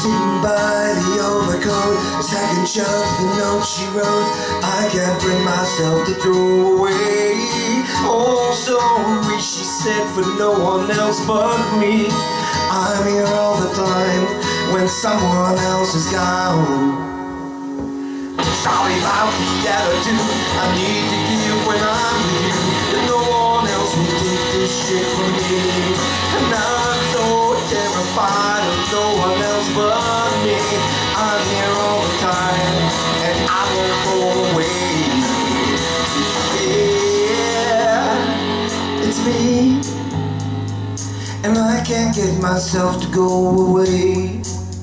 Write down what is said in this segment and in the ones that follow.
Sitting by the overcoat, second shelf, the note she wrote, I can't bring myself to throw away. Oh, sorry, she said, for no one else but me. I'm here all the time when someone else is gone. Sorry about the attitude I need to give when I'm with you, and no one else will take this shit from me. And I'm so terrified of no one else but me. I'm here all the time, and I won't go away. Yeah, it's me, and I can't get myself to go away.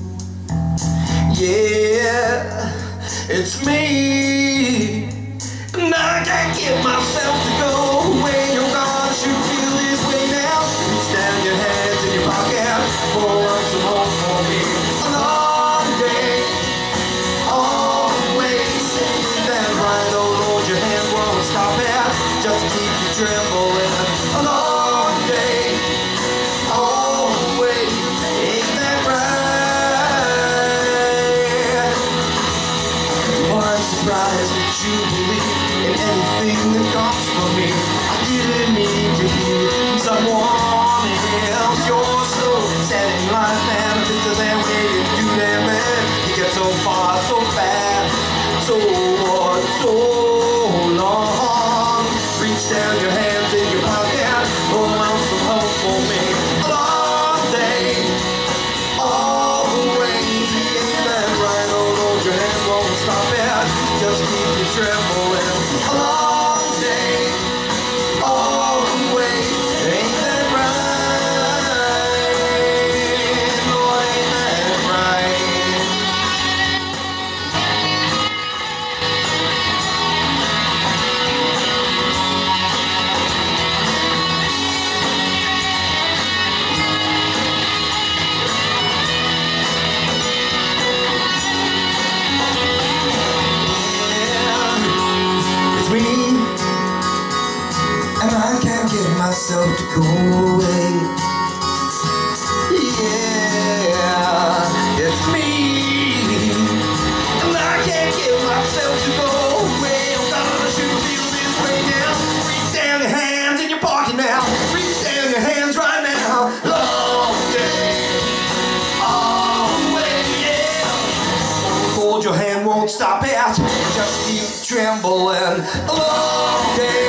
Yeah, it's me, and I can't get myself to go away. Oh gosh, you feel this way now. Reach down your hands in your pocket, pull out some hope for me. A long day, always saying that right. Oh Lord, your hand won't stop it, just keep you trembling. A long day, always ain't that right. I'm surprised that you believe in anything that comes from me. I didn't need to hear from someone else. You're so set in life, man. This is that way you do that, man. You get so far, so fast, so what, so long. Reach down your hands in your pocket, pull out some hope for me. A long day, always ain't that right. Oh Lord, your hand won't stop it, just keep you trembling. A long day, always ain't that right. Lord, ain't that right. Me, and I can't get myself to go away. Yeah, it's me, and I can't get myself to go away. Oh gosh, you feel this way now. Reach down your hands in your pocket now. Reach down your hands right now. Long day, always, yeah. Hold your hand, won't stop it, just keep trembling. A long day.